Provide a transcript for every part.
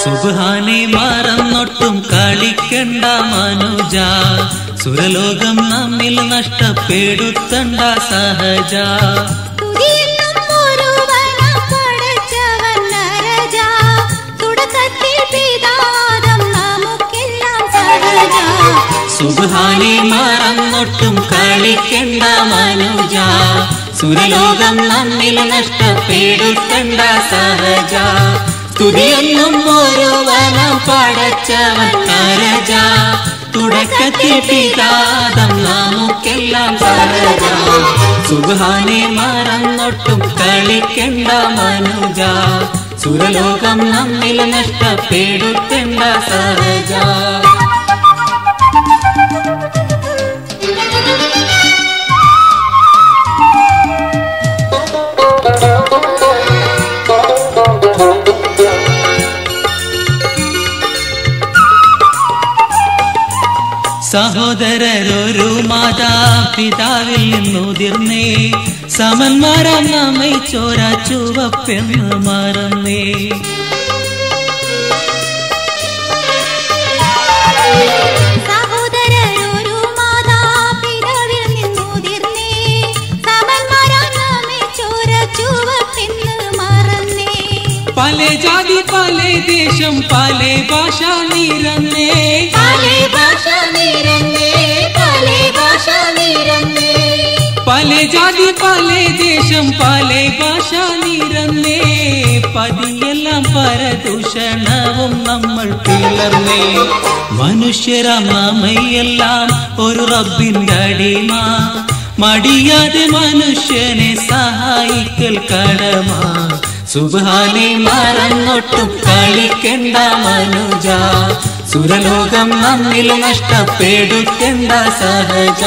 സുബ്ഹാനെ മറന്നൊട്ടും കളിക്കണ്ട മനുജ, സുരലോകം നമ്മിൽ നഷ്ടപ്പെടുത്തണ്ട സഹജ. സുബ്ഹാനെ മറന്നൊട്ടും കളിക്കണ്ട മനുജ, സുരലോകം നമ്മിൽ നഷ്ടപ്പെടുത്തണ്ട സഹജ. സ്തുതിയൊന്നും ഒരുവനം പടച്ചവൻ അരജ, തുടക്കത്തിൽ പിതാദം നമുക്കെല്ലാം സഹജ. സുബ്ഹാനെ മറന്നൊട്ടും കളിക്കണ്ട മനുജ, സുരലോകം നമ്മിൽ നഷ്ടപ്പെടുത്തണ്ട സഹജ. സഹോദരരൊരു മാതാപിതാവിൽ നിന്നുതിർന്നേ, സമന്മാരാം നമ്മை ചോര ചുവപ്പെന്ന് മറന്നേ. പല ജാതി പല ദേശം പല ഭാഷ നിരന്നേ, പല ജാതി പല ദേശം പല ഭാഷ നിരന്നേ. പതിയെല്ലാം പരദൂഷണവും നമ്മൾ പിളർന്നേ. മനുഷ്യരാം നമ്മയെല്ലാം ഒരു റബ്ബിന്റെ അടിമ, മടിയാതെ മനുഷ്യനെ സഹായിക്കൽ കടമ. സുബ്ഹാനെ മറന്നൊട്ടും കളിക്കണ്ട മനുജ, സുരലോകം നമ്മിൽ നഷ്ടപ്പെടുത്തണ്ട സഹജ.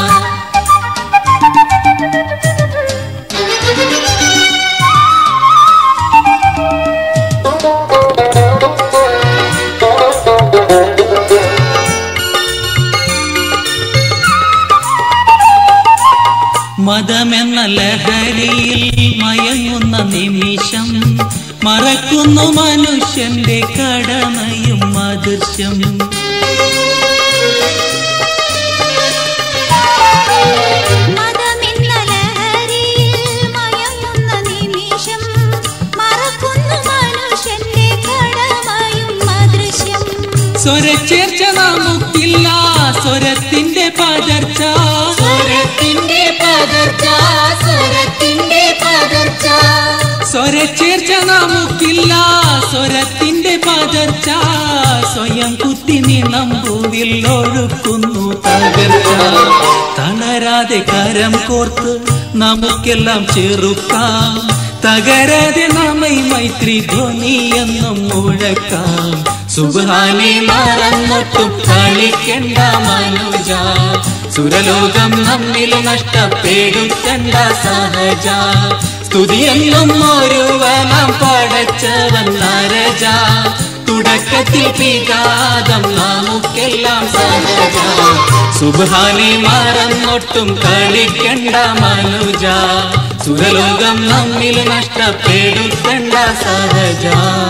മതമെന്ന ലഹരിയിൽ മയങ്ങുന്ന നിമിഷം, മറക്കുന്നു മനുഷ്യന്റെ കടമയും അദൃശ്യം. സ്വരച്ചേർച്ച നമുക്കില്ല, സ്വരത്തിന്റെ പകർച്ച, സ്വരച്ചേർച്ച നമുക്കില്ല, സ്വരത്തിന്റെ പകർച്ച. സ്വയം കുത്തി നമ്പൂവിൽ ഒഴുക്കുന്നു തകർച്ച. തളരാതെ കരം കോർത്ത് നമുക്കെല്ലാം ചെറുക്കാം, തകരാതെ നമ്മை മൈത്രി ധ്വനി എന്നും മുഴക്കാം. സുബ്ഹാനെ മറന്നൊട്ടും കളിക്കണ്ട മനുജ, സുരലോകം നമ്മിൽ നഷ്ടപ്പെടുത്തണ്ട സഹജ. സ്തുതിയെന്നും ഒരുവനം പടച്ചവൻ അരജ, തുടക്കത്തിൽ പിതാദം നമുക്കെല്ലാം സഹജ. സുബ്ഹാനെ മറന്നൊട്ടും കളിക്കണ്ട മനുജ, സുരലോകം നമ്മിൽ നഷ്ടപ്പെടുത്തണ്ട സഹജ.